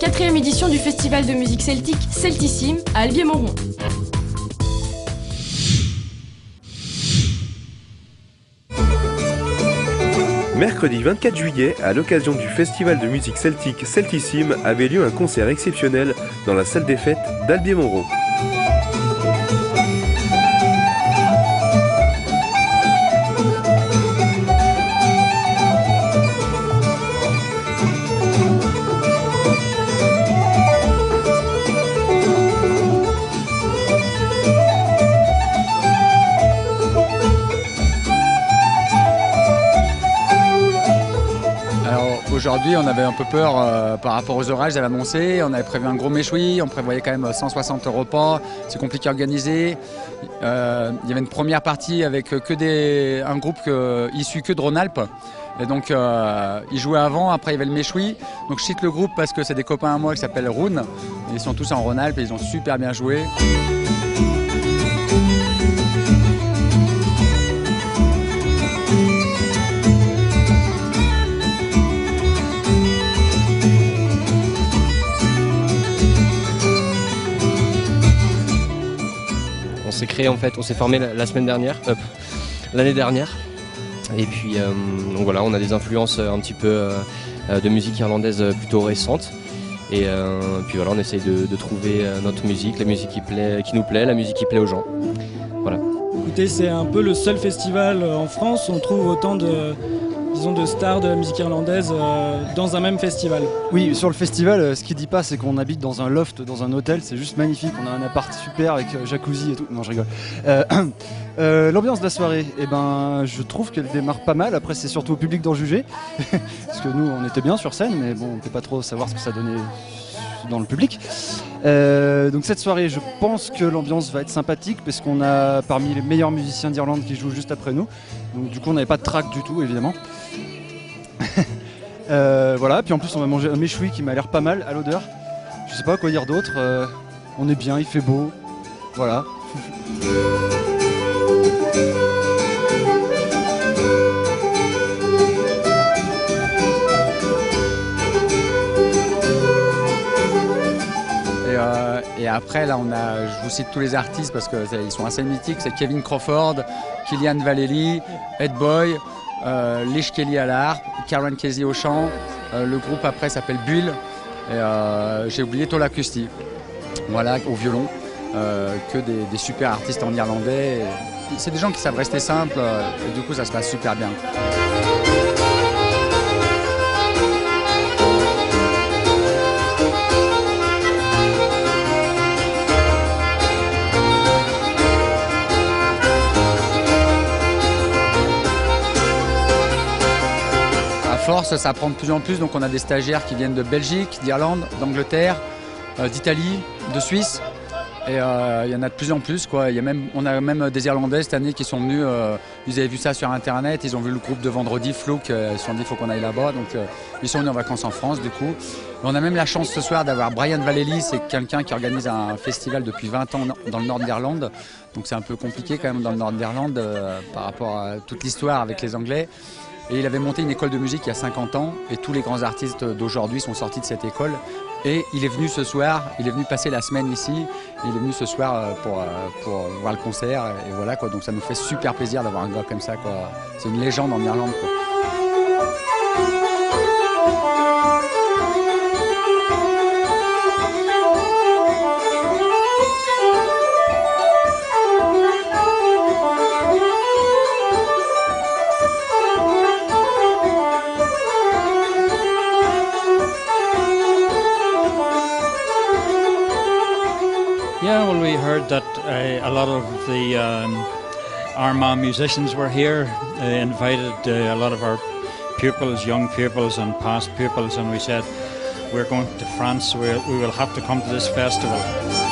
4e édition du festival de musique celtique Celtissime à Albier-Montrond. Mercredi 24 juillet, à l'occasion du festival de musique celtique Celtissime, avait lieu un concert exceptionnel dans la salle des fêtes d'Albier-Montrond. Aujourd'hui, on avait un peu peur par rapport aux orages, j'avais annoncé. On avait prévu un gros méchoui, on prévoyait quand même 160 repas. C'est compliqué à organiser. Il y avait une première partie avec un groupe issu que de Rhône-Alpes. Et donc, ils jouaient avant, après il y avait le méchoui. Donc, je cite le groupe parce que c'est des copains à moi qui s'appellent Rune. Ils sont tous en Rhône-Alpes et ils ont super bien joué. On s'est formé l'année dernière. Et puis donc voilà, on a des influences un petit peu de musique irlandaise plutôt récente. Et puis voilà, on essaye de trouver notre musique, la musique qui nous plaît, la musique qui plaît aux gens. Voilà. Écoutez, c'est un peu le seul festival en France où on trouve autant de stars de la musique irlandaise dans un même festival. Oui, sur le festival, ce qui dit pas, c'est qu'on habite dans un loft, dans un hôtel, c'est juste magnifique, on a un appart super avec jacuzzi et tout. Non, je rigole. L'ambiance de la soirée, je trouve qu'elle démarre pas mal, après c'est surtout au public d'en juger, parce que nous on était bien sur scène, mais bon, on ne peut pas trop savoir ce que ça donnait dans le public. Donc cette soirée, je pense que l'ambiance va être sympathique parce qu'on a parmi les meilleurs musiciens d'Irlande qui jouent juste après nous. Donc du coup on n'avait pas de track du tout évidemment. Voilà, puis en plus on va manger un méchoui qui m'a l'air pas mal à l'odeur. Je sais pas quoi dire d'autre. On est bien, il fait beau. Voilà. Et après, là, je vous cite tous les artistes parce qu'ils sont assez mythiques. C'est Kevin Crawford, Killian Vallely, Ed Boy, Lish Kelly à la harpe, Karen Casey au chant. Le groupe après s'appelle Bull. Et j'ai oublié Tola Kusti, voilà, au violon. Que des super artistes en irlandais. C'est des gens qui savent rester simples et du coup, ça se passe super bien. Force, ça apprend de plus en plus, donc on a des stagiaires qui viennent de Belgique, d'Irlande, d'Angleterre, d'Italie, de Suisse, et il y en a de plus en plus, quoi. On a même des Irlandais cette année qui sont venus, ils avaient vu ça sur internet, ils ont vu le groupe de vendredi, Flouk, ils se sont dit il faut qu'on aille là-bas, donc ils sont venus en vacances en France du coup. Et on a même la chance ce soir d'avoir Brian Vallely, c'est quelqu'un qui organise un festival depuis 20 ans dans le nord de l'Irlande, donc c'est un peu compliqué quand même dans le nord de l'Irlande par rapport à toute l'histoire avec les Anglais. Et il avait monté une école de musique il y a 50 ans et tous les grands artistes d'aujourd'hui sont sortis de cette école. Et il est venu ce soir, il est venu passer la semaine ici, il est venu ce soir pour voir le concert et voilà quoi. Donc ça nous fait super plaisir d'avoir un gars comme ça quoi. C'est une légende en Irlande quoi. Yeah, well, we heard that a lot of the Armagh musicians were here, invited a lot of our pupils, young pupils and past pupils, and we said we're going to France, we will have to come to this festival.